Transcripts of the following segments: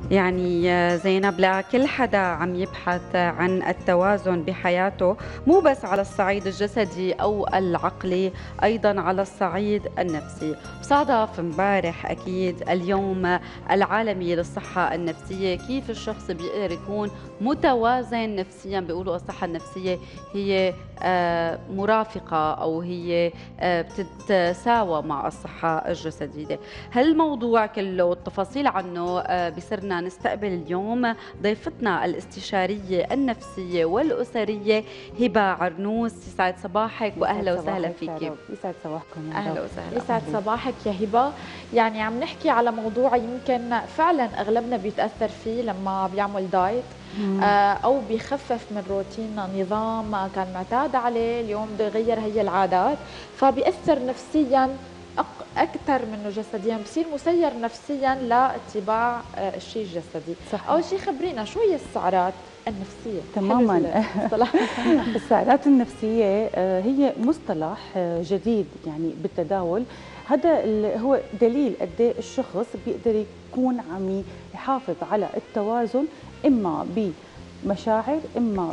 يعني زينب، لكل حدا عم يبحث عن التوازن بحياته، مو بس على الصعيد الجسدي أو العقلي، أيضا على الصعيد النفسي. صادف امبارح أكيد اليوم العالمي للصحة النفسية، كيف الشخص بيقدر يكون متوازن نفسيا. بيقولوا الصحة النفسية هي مرافقة، أو هي بتتساوى مع الصحة الجسدية. هالموضوع كله والتفاصيل عنه بصرنا نستقبل اليوم ضيفتنا الاستشارية النفسية والأسرية هبة عرنوس. يسعد صباحك يسعد وأهلا وسهلا صباحك فيكي. سارة، يسعد صباحكم يا رب. أهلا وسهلا. يسعد صباحك يا هبة. يعني عم نحكي على موضوع يمكن فعلا أغلبنا بيتأثر فيه لما بيعمل دايت، أو بيخفف من روتين نظام كان معتاد عليه، اليوم بده يغير هي العادات، فبيأثر نفسيا أكثر منه جسديا، بصير مسير نفسيا لاتباع الشيء الجسدي. صحيح. أول شيء خبرينا شو هي السعرات النفسية؟ تماما. السعرات النفسية هي مصطلح جديد يعني بالتداول. هذا هو دليل قد ايه الشخص بيقدر يكون عم يحافظ على التوازن، اما بمشاعر، اما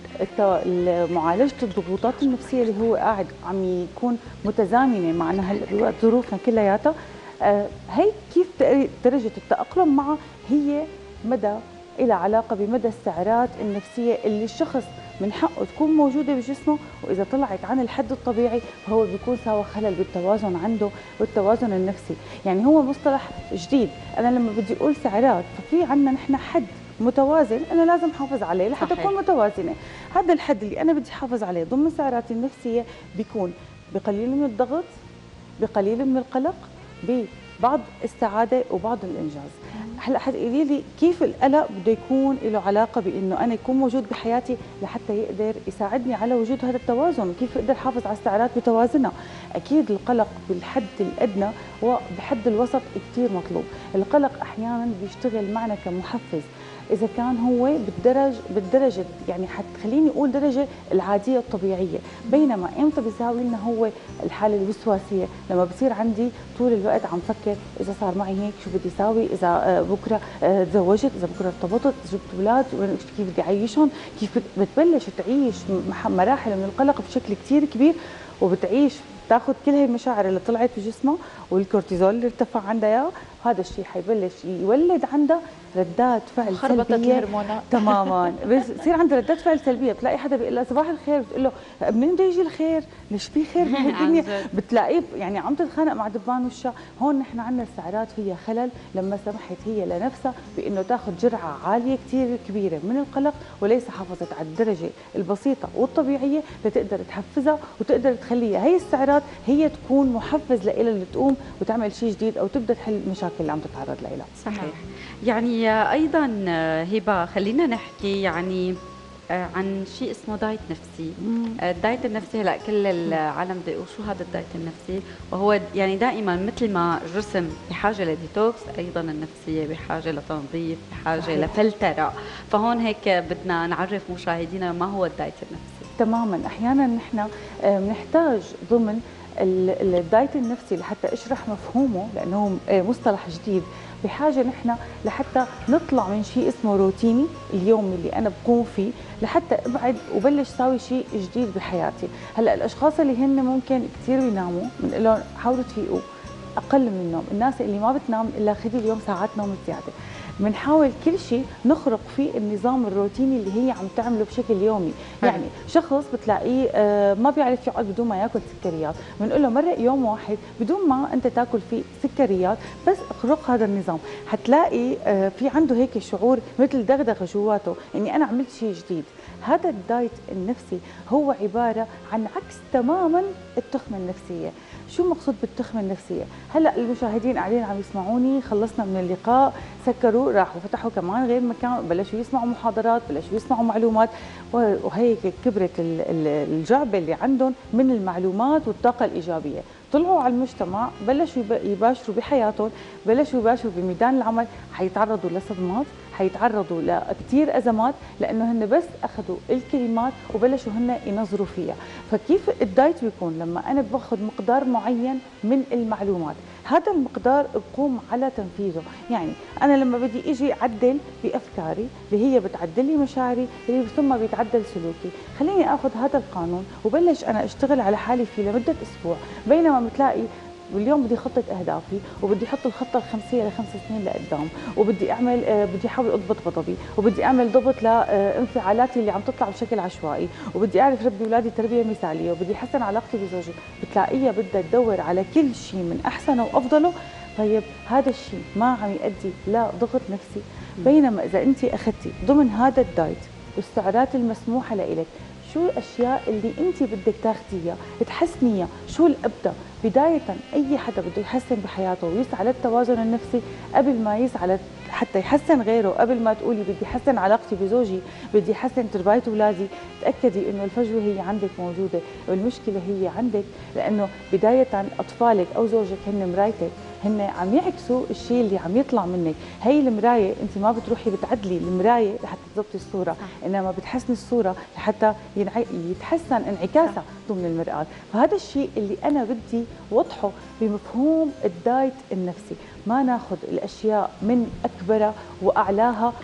بمعالجه الضغوطات النفسيه اللي هو قاعد عم يكون متزامنه معنا ظروفنا كلياتها. هي كيف درجه التاقلم معها هي مدى إلى علاقة بمدى السعرات النفسية اللي الشخص من حقه تكون موجودة بجسمه، وإذا طلعت عن الحد الطبيعي فهو بيكون سوى خلل بالتوازن عنده والتوازن النفسي. يعني هو مصطلح جديد. أنا لما بدي أقول سعرات ففي عنا نحن حد متوازن أنا لازم أحافظ عليه لحتى أكون متوازنة. هذا الحد اللي أنا بدي أحافظ عليه ضمن سعراتي النفسية بيكون بقليل من الضغط، بقليل من القلق، ببعض السعادة وبعض الإنجاز. هلا حتقولي لي كيف القلق بده يكون له علاقه بانه انا يكون موجود بحياتي لحتى يقدر يساعدني على وجود هذا التوازن، وكيف اقدر احافظ على السعرات بتوازنها؟ اكيد القلق بالحد الادنى وبحد الوسط كثير مطلوب. القلق احيانا بيشتغل معنا كمحفز، اذا كان هو بالدرجه يعني حتخليني اقول درجه العاديه الطبيعيه، بينما امتى بيساوي لنا هو الحاله الوسواسيه؟ لما بصير عندي طول الوقت عم فكر اذا صار معي هيك شو بدي اساوي، اذا بكره تزوجت، اذا بكره ارتبطت، جبت اولاد، كيف بدي اعيشهم، كيف بتبلش تعيش مراحل من القلق بشكل كثير كبير، وبتعيش تاخذ كل هي المشاعر اللي طلعت بجسمها والكورتيزول اللي ارتفع عندها اياه، وهذا الشيء حيبلش يولد عندها ردات فعل خربطت سلبيه الهرمونات. تماما. بصير عندها ردات فعل سلبيه، بتلاقي حدا بيقول لها صباح الخير، بتقول له منين بده يجي الخير؟ ليش في خير بهالدنيا؟ بتلاقيه يعني عم تتخانق مع دبان وشها. هون نحن عندنا السعرات فيها خلل لما سمحت هي لنفسها بانه تاخذ جرعه عاليه كثير كبيره من القلق، وليس حافظت على الدرجه البسيطه والطبيعيه لتقدر تحفزها وتقدر تخليها هي السعرات هي تكون محفز لها لتقوم وتعمل شيء جديد او تبدا تحل المشاكل اللي عم تتعرض لها. صحيح. يعني أيضا هبة، خلينا نحكي يعني عن شيء اسمه دايت نفسي. الدايت النفسي هلا كل العالم بده يقول شو هذا الدايت النفسي، وهو يعني دائما مثل ما الجسم بحاجه لديتوكس، ايضا النفسيه بحاجه لتنظيف، بحاجه صحيح. لفلتره. فهون هيك بدنا نعرف مشاهدينا ما هو الدايت النفسي. تماما. احيانا نحن بنحتاج ضمن الدايت النفسي لحتى اشرح مفهومه، لانه مصطلح جديد، بحاجه نحن لحتى نطلع من شيء اسمه روتيني اليومي اللي انا بقوم فيه لحتى ابعد وبلش ساوي شيء جديد بحياتي. هلا الاشخاص اللي هن ممكن كثير بيناموا بنقول لهم حاولوا تفيقوا اقل من النوم، الناس اللي ما بتنام الا خذي اليوم ساعات نوم زياده. بنحاول كل شيء نخرق فيه النظام الروتيني اللي هي عم تعمله بشكل يومي. يعني شخص بتلاقيه ما بيعرف يقعد بدون ما ياكل سكريات، بنقول له مرق يوم واحد بدون ما انت تاكل فيه سكريات، بس اخرق هذا النظام، حتلاقي في عنده هيك شعور مثل دغدغه جواته اني انا عملت شيء جديد. هذا الدايت النفسي هو عباره عن عكس تماما التخمه النفسيه. شو مقصود بالتخمه النفسيه؟ هلا المشاهدين قاعدين عم يسمعوني، خلصنا من اللقاء، سكروا راحوا فتحوا كمان غير مكان، بلشوا يسمعوا محاضرات، بلشوا يسمعوا معلومات، وهيك كبرت الجعبه اللي عندهم من المعلومات والطاقه الايجابيه. طلعوا على المجتمع، بلشوا يباشروا بحياتهم، بلشوا يباشروا بميدان العمل، حيتعرضوا لصدمات، حيتعرضوا لكثير ازمات لانه هن بس اخذوا الكلمات وبلشوا هن ينظروا فيها. فكيف الدايت بيكون؟ لما انا باخذ مقدار معين من المعلومات، هذا المقدار بقوم على تنفيذه. يعني انا لما بدي اجي اعدل بافكاري اللي هي بتعدل لي مشاعري اللي ثم بيتعدل سلوكي، خليني اخذ هذا القانون وبلش انا اشتغل على حالي فيه لمده اسبوع. بينما بتلاقي واليوم بدي اخطط اهدافي وبدي احط الخطه الخمسيه ل5 سنين لقدام، وبدي اعمل بدي احاول اضبط غضبي، وبدي اعمل ضبط لانفعالاتي اللي عم تطلع بشكل عشوائي، وبدي اعرف ربي اولادي تربيه مثاليه، وبدي احسن علاقتي بزوجي. بتلاقيها بدها تدور على كل شيء من احسنه وافضله. طيب هذا الشيء ما عم يؤدي لضغط نفسي. بينما اذا انت اخذتي ضمن هذا الدايت والسعرات المسموحه لإلك شو الاشياء اللي انت بدك تاخذيها تحسنيها، شو الابدا. بدايه اي حدا بده يحسن بحياته ويسعى للتوازن النفسي قبل ما يسعى حتى يحسن غيره، قبل ما تقولي بدي احسن علاقتي بزوجي، بدي احسن تربايه اولادي، تاكدي انه الفجوه هي عندك موجوده والمشكله هي عندك. لانه بدايه اطفالك او زوجك هن مرايتك، هن عم يعكسوا الشيء اللي عم يطلع منك. هي المرايه انت ما بتروحي بتعدلي المرايه لحتى تضبطي الصوره، انما بتحسني الصوره لحتى يتحسن انعكاسها ضمن المرآة. فهذا الشيء اللي انا بدي وضحه بمفهوم الدايت النفسي. ما ناخذ الاشياء من اكبرها واعلاها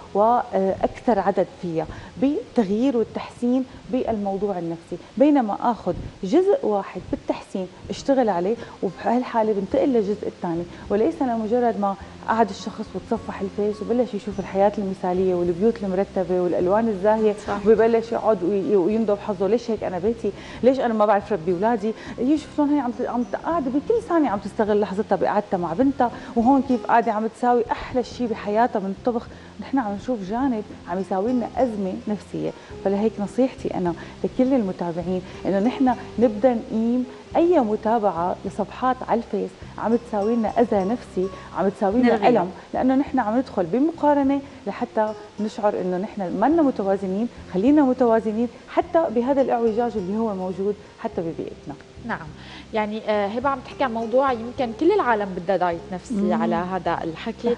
واكثر عدد فيها بالتغيير والتحسين بالموضوع النفسي، بينما اخذ جزء واحد بالتحسين اشتغل عليه وبهالحاله بنتقل للجزء الثاني. وليس لمجرد ما قعد الشخص وتصفح الفيس وبلش يشوف الحياه المثاليه والبيوت المرتبه والالوان الزاهيه وببلش يقعد ويندب حظه. ليش هيك انا بيتي؟ ليش انا ما بعرف ربي اولادي؟ يشوف شلون هي عم قاعده بكل ثانيه عم تستغل لحظتها بقعدتها مع بنتها، وهون كيف قاعده عم تساوي احلى شيء بحياتها من الطبخ. نحن عم نشوف جانب عم يساوي لنا ازمه نفسيه. فلهيك نصيحتي انا لكل المتابعين انه نحن نبدا نقيم اي متابعه لصفحات على الفيس عم تساوي لنا اذى نفسي، عم تساوي لنا الم، لانه نحن عم ندخل بمقارنه لحتى نشعر انه نحن ما متوازنين. خلينا متوازنين حتى بهذا الاعوجاج اللي هو موجود حتى ببيئتنا. نعم، يعني هبه عم تحكي عن موضوع يمكن كل العالم بدها دايت نفسي على هذا الحكي.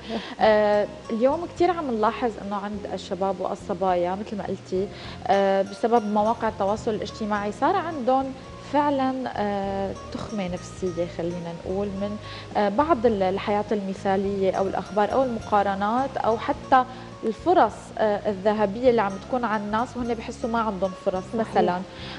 اليوم كثير عم نلاحظ انه عند الشباب والصبايا مثل ما قلتي بسبب مواقع التواصل الاجتماعي صار عندهم فعلا تخمة نفسية خلينا نقول من بعض الحياة المثالية أو الأخبار أو المقارنات أو حتى الفرص الذهبية اللي عم تكون على الناس وهن بحسوا ما عندهم فرص. مثلا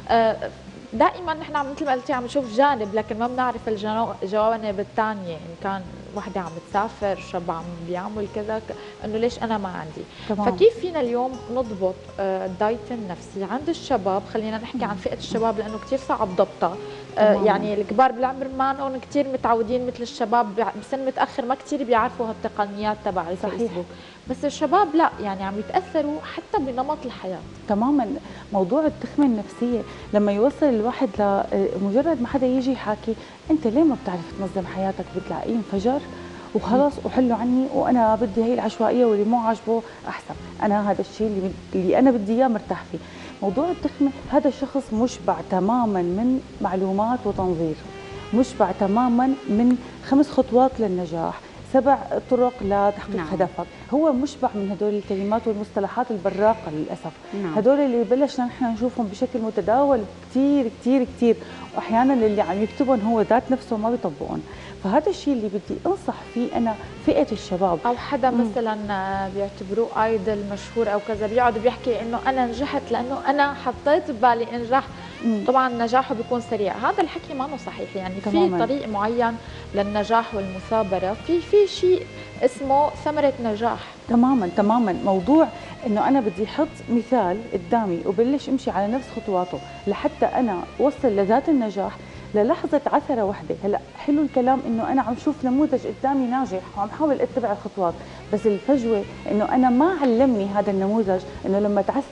دائما نحن مثل ما قلتي عم نشوف جانب لكن ما بنعرف الجوانب الثانيه، ان كان وحده عم تسافر، شاب عم بيعمل كذا، انه ليش انا ما عندي. طبعا. فكيف فينا اليوم نضبط الدايت النفسي عند الشباب؟ خلينا نحكي عن فئه الشباب لانه كثير صعب ضبطها. يعني الكبار بالعمر ما انهم كثير متعودين مثل الشباب بسن متاخر ما كثير بيعرفوا هالتقنيات تبع الفيسبوك، بس الشباب لا، يعني عم يتاثروا حتى بنمط الحياه. تماما. موضوع التخمه النفسيه لما يوصل الواحد لمجرد ما حدا يجي يحاكي انت ليه ما بتعرف تنظم حياتك، بتلاقيه انفجر وخلص وحلوا عني وانا بدي هي العشوائيه واللي مو عاجبه احسن، انا هذا الشيء اللي انا بدي اياه مرتاح فيه. موضوع التخمه هذا الشخص مشبع تماما من معلومات وتنظير، مشبع تماما من 5 خطوات للنجاح، 7 طرق لتحقيق هدفك. هو مشبع من هدول الكلمات والمصطلحات البراقه للاسف. هدول اللي بلشنا نحن نشوفهم بشكل متداول كثير كثير كثير، واحيانا اللي عم يكتبهم هو ذات نفسه ما بيطبقهم. فهذا الشيء اللي بدي انصح فيه انا فئه الشباب. او حدا مثلا بيعتبروه ايدل مشهور او كذا بيقعد بيحكي انه انا نجحت لانه انا حطيت ببالي انجح. طبعا نجاحه بيكون سريع، هذا الحكي ما صحيح. يعني في طريق معين للنجاح والمثابره، في شيء اسمه ثمره نجاح. تماما. موضوع انه انا بدي احط مثال قدامي وبلش امشي على نفس خطواته لحتى انا اوصل لذات النجاح للحظه عثره وحده. هلا حلو الكلام انه انا عم شوف نموذج قدامي ناجح وعم حاول اتبع الخطوات، بس الفجوه انه انا ما علمني هذا النموذج انه لما تعثر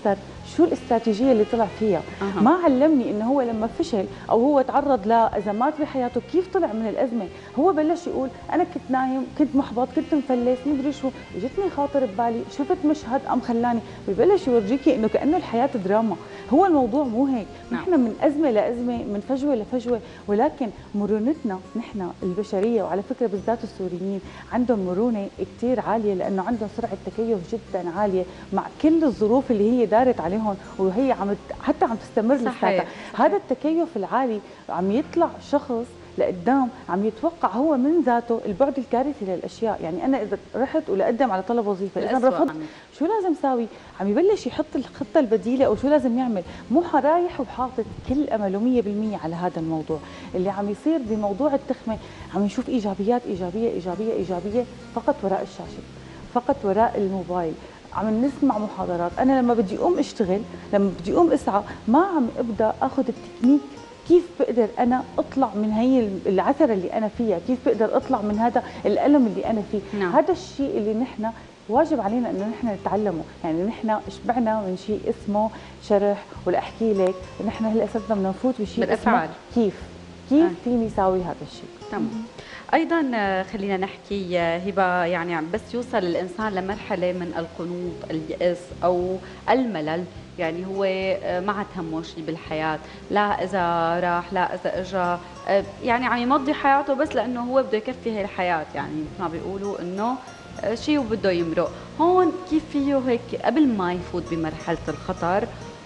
شو الاستراتيجيه اللي طلع فيها. ما علمني انه هو لما فشل او هو تعرض لازمات بحياته كيف طلع من الازمه. هو بلش يقول انا كنت نايم، كنت محبط، كنت مفلس، مدري شو، اجتني خاطر ببالي، شفت مشهد قام خلاني. ببلش يورجيكي انه كانه الحياه دراما. هو الموضوع مو هيك. نحن من ازمه لازمه، من فجوه لفجوه، ولكن مرونتنا نحن البشريه، وعلى فكره بالذات السوريين عندهم مرونه كثير عاليه، لانه عندهم سرعه تكيف جدا عاليه مع كل الظروف اللي هي دارت عليهم، وهي حتى عم تستمر لساتها. هذا التكيف العالي عم يطلع شخص لقدام عم يتوقع هو من ذاته البعد الكارثي للاشياء. يعني انا اذا رحت ولاقدم على طلب وظيفه، اذا رفضت شو لازم ساوي؟ عم يبلش يحط الخطه البديله او شو لازم يعمل، مو رايح وحاطط كل امله 100% على هذا الموضوع. اللي عم يصير بموضوع التخمه عم نشوف ايجابيات ايجابيه ايجابيه ايجابيه فقط وراء الشاشه، فقط وراء الموبايل. عم نسمع محاضرات. انا لما بدي اقوم اشتغل، لما بدي اقوم اسعى، ما عم ابدا اخذ التكنيك كيف بقدر انا اطلع من هي العثره اللي انا فيها، كيف بقدر اطلع من هذا الالم اللي انا فيه. هذا الشيء اللي نحن واجب علينا انه نحن نتعلمه. يعني نحن شبعنا من شيء اسمه شرح، ولا احكي لك نحن هلا صرنا بدنا نفوت بشيء اسمه كيف فيني اساوي هذا الشيء. تمام. ايضا خلينا نحكي هبه، يعني بس يوصل الانسان لمرحله من القنوط، اليأس او الملل، يعني هو ما عاد همه شيء بالحياه، لا اذا راح لا اذا اجى، يعني عم يمضي حياته بس لانه هو بده يكفي هي الحياه، يعني مثل ما بيقولوا انه شيء وبده يمرق. هون كيف فيه هيك قبل ما يفوت بمرحله الخطر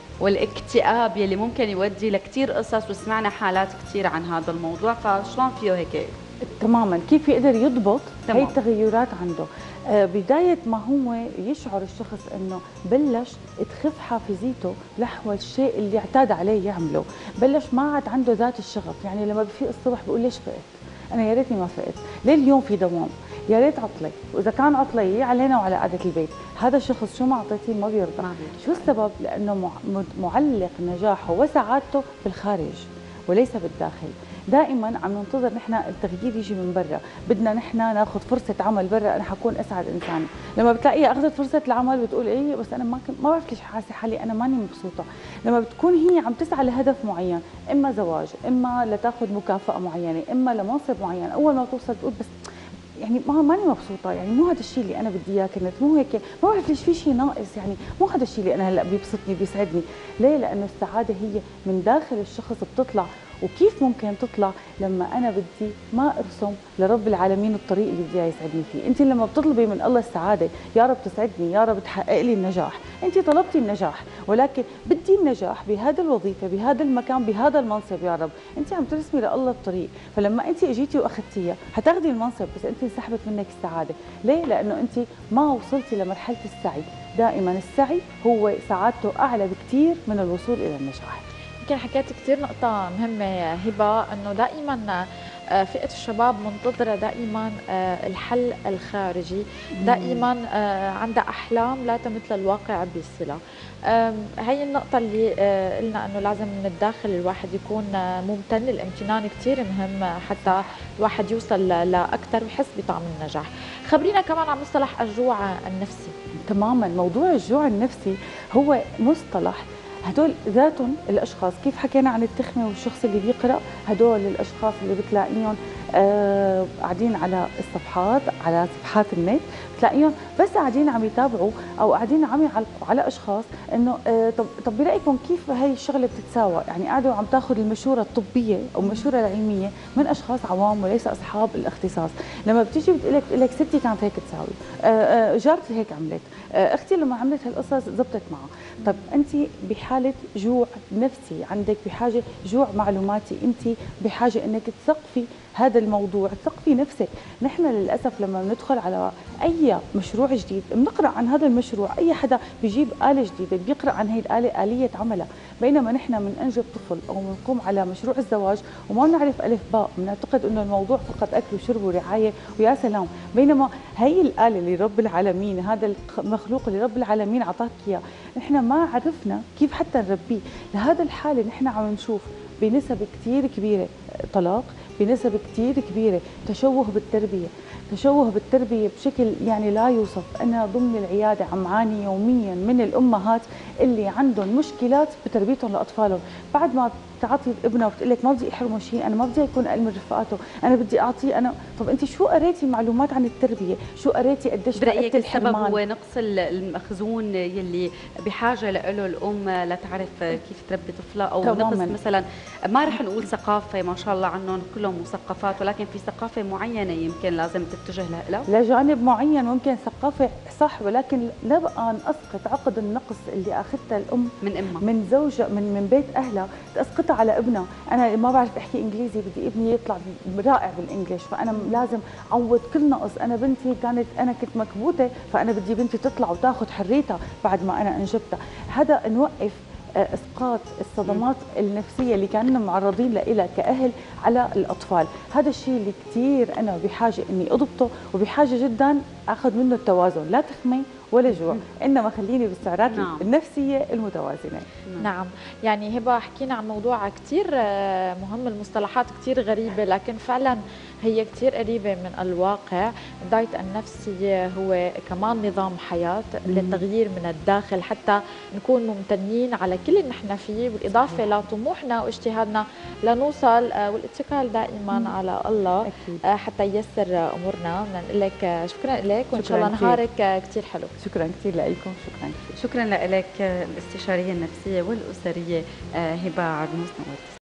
والاكتئاب يلي ممكن يودي لكثير قصص، وسمعنا حالات كثير عن هذا الموضوع، فشلون فيه هيك؟ تماما كيف يقدر يضبط هي التغيرات عنده؟ بداية ما هو يشعر الشخص انه بلش تخف حافزيته نحو الشيء اللي اعتاد عليه يعمله، بلش ما عاد عنده ذات الشغف. يعني لما بفيق الصبح بقول ليش فقت؟ انا يا ريتني ما فقت، ليه اليوم في دوام؟ يا ريت عطلة، واذا كان عطلة يي علينا وعلى قعدة البيت. هذا الشخص شو ما اعطيتيه ما بيرضى. شو السبب؟ لانه معلق نجاحه وسعادته بالخارج وليس بالداخل. دائما عم ننتظر نحن التغيير يجي من برا، بدنا نحن ناخذ فرصه عمل برا، انا حكون اسعد انسان. لما بتلاقيها اخذت فرصه العمل بتقول ايه بس انا ما بعرف ليش حاسه حالي انا ماني مبسوطه. لما بتكون هي عم تسعى لهدف معين، اما زواج، اما لتاخذ مكافاه معينه، اما لمنصب معين، اول ما توصل تقول بس يعني ماني مبسوطه، يعني مو هذا الشيء اللي انا بدي اياه، كنت مو هيك، ما بعرف ليش في شيء ناقص، يعني مو هذا الشيء اللي انا هلا بيبسطني بيسعدني. ليه؟ لانه السعاده هي من داخل الشخص بتطلع. وكيف ممكن تطلع؟ لما انا بدي ما ارسم لرب العالمين الطريق اللي بدي يسعدني فيه. انت لما بتطلبي من الله السعاده، يا رب تسعدني، يا رب تحقق لي النجاح، انت طلبتي النجاح، ولكن بدي النجاح بهذا الوظيفه، بهذا المكان، بهذا المنصب، يا رب انت عم ترسمي لله الطريق. فلما انت اجيتي واخذتيها حتاخذي المنصب، بس انت انسحبت منك السعاده. ليه؟ لانه انت ما وصلتي لمرحله السعي. دائما السعي هو سعادته اعلى بكثير من الوصول الى النجاح. يمكن حكيت كثير نقطة مهمة هبة، انه دائما فئة الشباب منتظرة دائما الحل الخارجي، دائما عندها أحلام لا تمثل الواقع بصلة. هي النقطة اللي قلنا أنه لازم من الداخل الواحد يكون ممتن. الامتنان كثير مهم حتى الواحد يوصل لأكثر ويحس بطعم النجاح. خبرينا كمان عن مصطلح الجوع النفسي. تماما، موضوع الجوع النفسي هو مصطلح هدول ذاتهم الاشخاص، كيف حكينا عن التخمه والشخص اللي بيقرا، هدول الاشخاص اللي بتلاقيهم قاعدين على الصفحات، على صفحات النت، بتلاقيهم بس قاعدين عم يتابعوا او قاعدين عم يعلقوا على اشخاص انه طب برايكم كيف هي الشغله بتتساوى؟ يعني قاعدوا عم تاخذ المشوره الطبيه او المشوره العلميه من اشخاص عوام وليس اصحاب الاختصاص. لما بتيجي بتقول لك ستي كانت هيك تساوي، جارتي هيك عملت، اختي لما عملت هالقصص زبطت معها. طب انت بحاله جوع نفسي، عندك بحاجه جوع معلوماتي، انت بحاجه انك تثقفي هذا الموضوع، تثقفي نفسك. نحن للاسف لما بندخل على اي مشروع جديد بنقرا عن هذا المشروع، اي حدا بيجيب آلة جديده بيقرا عن هي الآلة آلية عملها، بينما نحن من انجب طفل او بنقوم على مشروع الزواج وما بنعرف الف باء، بنعتقد انه الموضوع فقط اكل وشرب ورعايه ويا سلام، بينما هي الآلة اللي رب العالمين، هذا المخلوق اللي رب العالمين اعطاك اياه، نحن ما عرفنا كيف حتى نربيه. لهذا الحاله نحن عم نشوف بنسب كثير كبيره طلاق، بنسب كثير كبيره تشوه بالتربيه، تشوه بالتربيه بشكل يعني لا يوصف. انا ضمن العياده عم عاني يوميا من الامهات اللي عندهم مشكلات بتربيتهم لاطفالهم، بعد ما تعطي ابنها وبتقول لك ما بدي احرمه شيء، انا ما بدي يكون اقل من رفقاته، انا بدي اعطيه انا. طب انت شو قريتي معلومات عن التربيه؟ شو قريتي قديش برأيك السبب الحرمان؟ هو نقص المخزون يلي بحاجه له الام لتعرف كيف تربي طفلها، او نقص مثلا، ما رح نقول ثقافه، ما شاء الله عنهم كلهم مثقفات، ولكن في ثقافه معينه يمكن لازم تتجه لها لجانب معين، ممكن ثقافه صح، ولكن لا بقى نسقط عقد النقص اللي اخذتها الام من امها، من زوجها، من بيت اهلها، تسقطها على ابنها. انا ما بعرف احكي انجليزي، بدي ابني يطلع رائع بالانجليش، فانا لازم اعوض كل نقص. انا بنتي انا كنت مكبوته، فانا بدي بنتي تطلع وتاخذ حريتها بعد ما انا انجبتها. هذا نوقف اسقاط الصدمات النفسيه اللي كاننا معرضين لها كاهل على الاطفال. هذا الشيء اللي كثير انا بحاجه اني اضبطه، وبحاجه جدا اخذ منه التوازن، لا تخمي ولا جوع، انما خليني بالسعرات النفسيه المتوازنه. نعم، يعني هبه حكينا عن موضوع كثير مهم، المصطلحات كثير غريبه لكن فعلا هي كثير قريبه من الواقع. الدايت النفسي هو كمان نظام حياه للتغيير من الداخل، حتى نكون ممتنين على كل اللي نحن فيه، بالاضافه لطموحنا واجتهادنا لنوصل، والاتكال دائما على الله حتى ييسر امورنا. بدنا نقول لك شكرا لك، وان شاء الله نهارك كثير حلو. شكرا كثير لكم. شكرا كثير. شكرا لك الاستشاريه النفسيه والاسريه هبه عرنوس.